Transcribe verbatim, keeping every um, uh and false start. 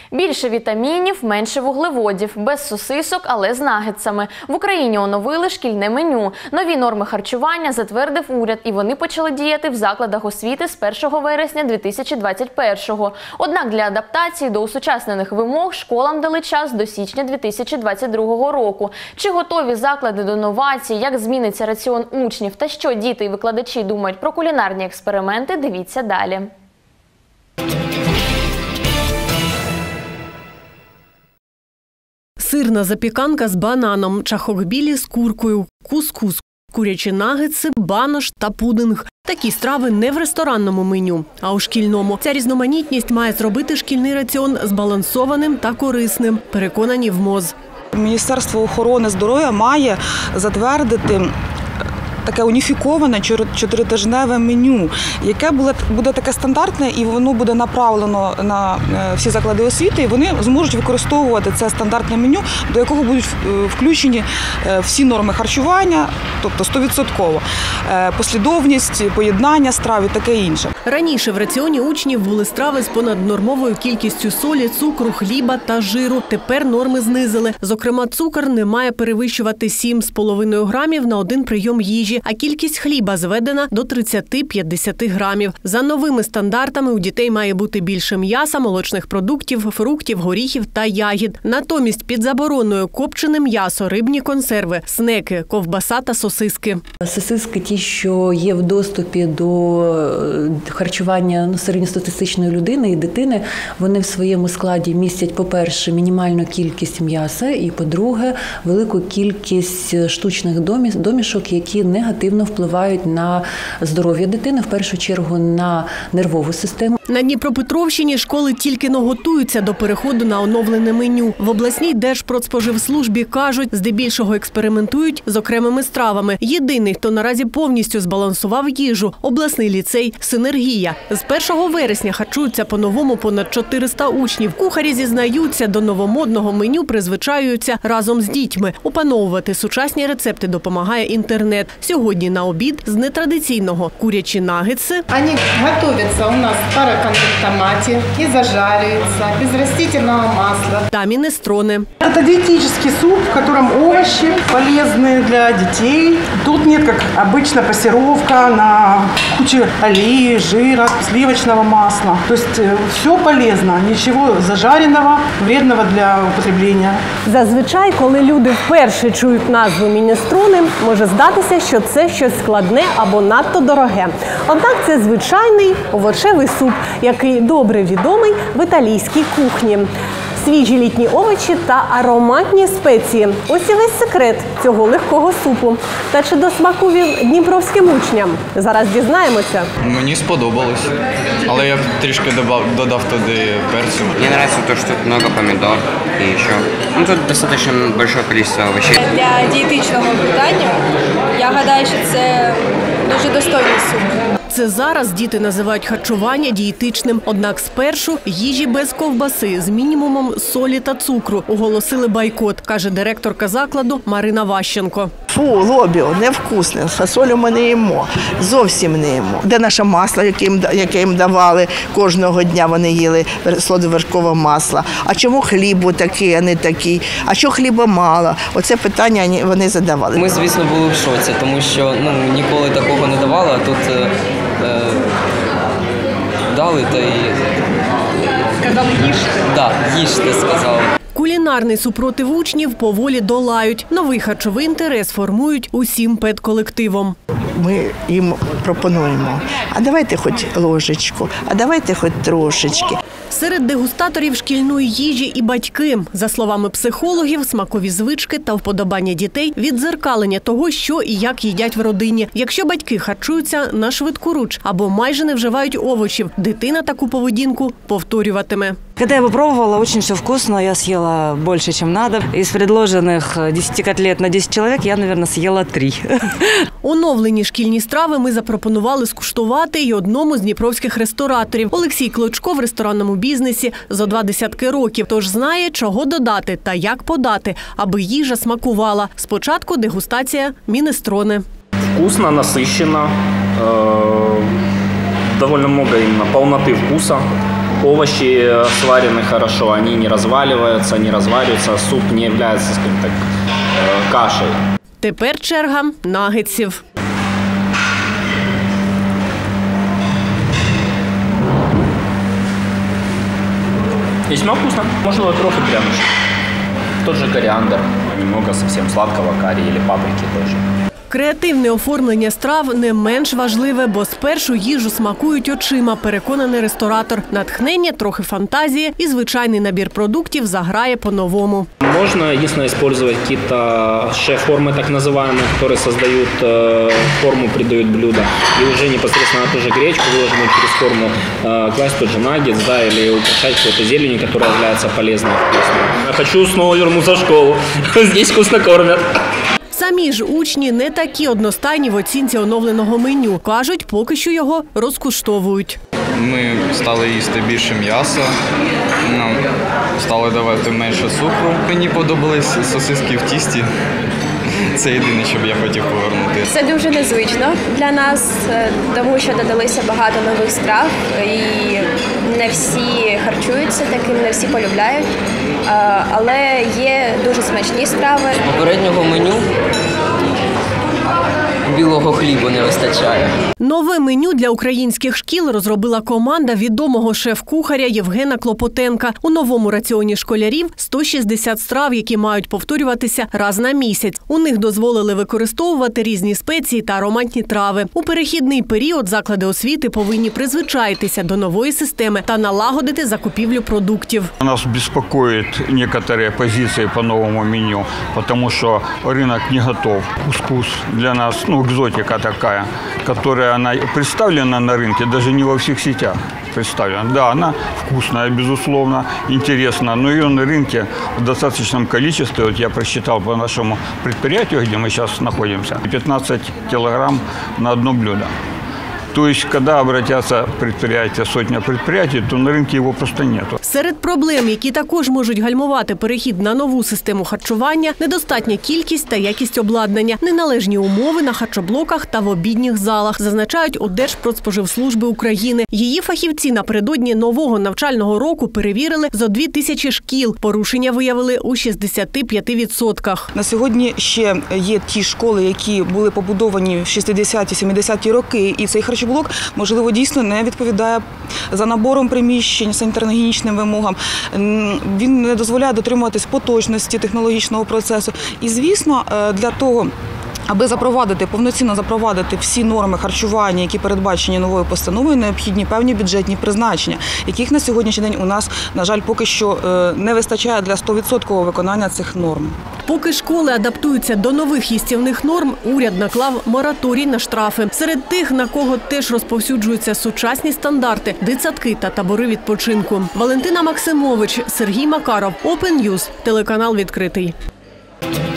Більше вітамінів, менше вуглеводів, без сосисок, але з нагетсами. В Україні оновили шкільне меню. Нові норми харчування затвердив уряд, і вони почали діяти в закладах освіти з першого вересня дві тисячі двадцять першого. Однак для адаптації до усучаснених вимог школам дали час до січня дві тисячі двадцять другого року. Чи готові заклади до новацій, як зміниться раціон учнів та що діти і викладачі думають про кулінарні експерименти, дивіться далі. Сирна запіканка з бананом, чахокбілі з куркою, кускус, курячі нагетси, банош та пудинг. Такі страви не в ресторанному меню, а у шкільному. Ця різноманітність має зробити шкільний раціон збалансованим та корисним, переконані в МОЗ. Міністерство охорони здоров'я має затвердити таке уніфіковане чотиритижневе меню, яке буде таке стандартне, і воно буде направлено на всі заклади освіти, і вони зможуть використовувати це стандартне меню, до якого будуть включені всі норми харчування, тобто сто відсотків, послідовність, поєднання страв і таке інше. Раніше в раціоні учнів були страви з понаднормовою кількістю солі, цукру, хліба та жиру. Тепер норми знизили. Зокрема, цукор не має перевищувати сім з половиною грамів на один прийом їжі, а кількість хліба зведена до тридцяти-п'ятдесяти грамів. За новими стандартами у дітей має бути більше м'яса, молочних продуктів, фруктів, горіхів та ягід. Натомість під забороною копчене м'ясо, рибні консерви, снеки, ковбаса та сосиски. Сосиски ті, що є в доступі до харчування ну, середньостатистичної людини і дитини, вони в своєму складі містять, по-перше, мінімальну кількість м'яса і, по-друге, велику кількість штучних домішок, які негативно впливають на здоров'я дитини, в першу чергу на нервову систему. На Дніпропетровщині школи тільки-но готуються до переходу на оновлене меню. В обласній Держпродспоживслужбі кажуть, здебільшого експериментують з окремими стравами. Єдиний, хто наразі повністю збалансував їжу – обласний ліцей «Синергія». З першого вересня харчуються по-новому понад чотириста учнів. Кухарі зізнаються, до новомодного меню призвичаюються разом з дітьми. Опановувати сучасні рецепти допомагає інтернет. Сьогодні на обід з нетрадиційного – курячі нагетси. Вони готуються у нас в пароконвектоматі і зажарюються, без растительного масла. Та мінестрони. Это диетический суп, в котором овощи полезные для детей. Тут нет, как обычно, пассировка на куче олеи, жира, сливочного масла. То есть все полезно, ничего зажареного, вредного для употребления. Зазвичай, коли люди вперше чують назву мінестрони, може здатися, що це щось складне або надто дороге. Однак це звичайний овочевий суп, який добре відомий в італійській кухні. Свіжі літні овочі та ароматні спеції. Ось і весь секрет цього легкого супу. Та чи до смаку він дніпровським учням? Зараз дізнаємося. Мені сподобалось, але я б трішки додав, додав туди перцю. Мені подобається те, що тут багато помідор і ще. Ну, тут достатньо велике кількість овочей. Для дієтичного питання, я гадаю, що це дуже достойний суп. Це зараз діти називають харчування дієтичним. Однак спершу їжі без ковбаси з мінімумом солі та цукру оголосили бойкот, каже директорка закладу Марина Ващенко. Фу, лобіо, невкусне, фасолю ми не їмо, зовсім не їмо. Де наше масло, яке їм давали, кожного дня вони їли солодовершкове масло. А чому хлібу такий, а не такий? А що хліба мало? Оце питання вони задавали. Ми, звісно, були в шоці, тому що ну, ніколи такого не давали, а тут е, е, дали та й... Сказали їжте. Так, да, їжте, сказали. Кулінарний супротив учнів поволі долають. Новий харчовий інтерес формують усім педколективом. Ми їм пропонуємо, а давайте хоч ложечку, а давайте хоч трошечки. Серед дегустаторів шкільної їжі і батьки. За словами психологів, смакові звички та вподобання дітей – віддзеркалення того, що і як їдять в родині. Якщо батьки харчуються на швидкоруч або майже не вживають овочів, дитина таку поведінку повторюватиме. Когда я попробовала, очень все вкусно, я съела больше, чем надо. Из предложенных десяти котлет на десять человек я, наверное, съела три. Оновлені шкільні страви ми запропонували скуштувати й одному з дніпровських рестораторів. Олексій Клочко в ресторанному бізнесі зо два десятки років, тож знає, чого додати та як подати, аби їжа смакувала. Спочатку дегустація мінестрони. Вкусно, насыщенно, э, довольно много именно полноты вкуса. овощи сварены хорошо, они не разваливаются, не развариваются, суп не является, скажем так, кашей. Тепер черга нагетсів. Весьма вкусно. Можливо, трохи прянощик. Тот же кориандр, немного совсем сладкого карри или паприки тоже. Креативне оформлення страв не менш важливе, бо спершу їжу смакують очима, переконаний ресторатор. Натхнення, трохи фантазії і звичайний набір продуктів заграє по-новому. Можно единственное использовать какие-то шеф-формы, так называемые, которые создают э, форму, придают блюдо. И уже непосредственно на ту же гречку, выложенную через форму, э, класть тот же наггетс, да, или украшать какой-то зеленью, которая является полезной и вкусной. Я хочу снова вернуться в школу. Здесь вкусно кормят. Самі ж учні не такі одностайні в оцінці оновленого меню. Кажуть, поки що його розкуштовують. Ми стали їсти більше м'яса, нам стали давати менше цукру. Мені подобались сосиски в тісті. Це єдине, що б я хотів повернути. Це дуже незвично для нас, тому що додалися багато нових страв і не всі харчуються таким, не всі полюбляють. Але є дуже смачні страви. Попереднього меню білого хлібу не вистачає. Нове меню для українських шкіл розробила команда відомого шеф-кухаря Євгена Клопотенка. У новому раціоні школярів сто шістдесят страв, які мають повторюватися раз на місяць. У них дозволили використовувати різні спеції та ароматні трави. У перехідний період заклади освіти повинні призвичаїтися до нової системи та налагодити закупівлю продуктів. Нас беспокоит некоторые позиции по новому меню, потому что рынок не готов. Кускус для нас, ну, экзотика такая, которая она представлена на рынке, даже не во всех сетях представлена. Да, она вкусная, безусловно, интересна, но ее на рынке в достаточном количестве, вот я просчитал по нашему предприятию, где мы сейчас находимся, пятнадцать килограмм на одно блюдо. То есть, когда обратятся предприятия, сотня предприятий, то на ринку його просто нету. Серед проблем, які також можуть гальмувати перехід на нову систему харчування, недостатня кількість та якість обладнання, неналежні умови на харчоблоках та в обідніх залах, зазначають у Держпродспоживслужби України. Її фахівці напередодні нового навчального року перевірили зо дві тисячі шкіл. Порушення виявили у шістдесяти п'яти відсотках. На сьогодні ще є ті школи, які були побудовані в шістдесяті-сімдесяті роки, і цей харчоблок блок, можливо, дійсно не відповідає за набором приміщень, санітарно-гігієнічним вимогам. Він не дозволяє дотримуватись поточності технологічного процесу. І, звісно, для того, аби запровадити, повноцінно запровадити всі норми харчування, які передбачені новою постановою, необхідні певні бюджетні призначення, яких на сьогоднішній день у нас, на жаль, поки що не вистачає для сто відсотків виконання цих норм. Поки школи адаптуються до нових їстівних норм, уряд наклав мораторій на штрафи. Серед тих, на кого теж розповсюджуються сучасні стандарти, дитсадки та табори відпочинку. Валентина Максимович, Сергій Макаров, Open News, телеканал «Відкритий».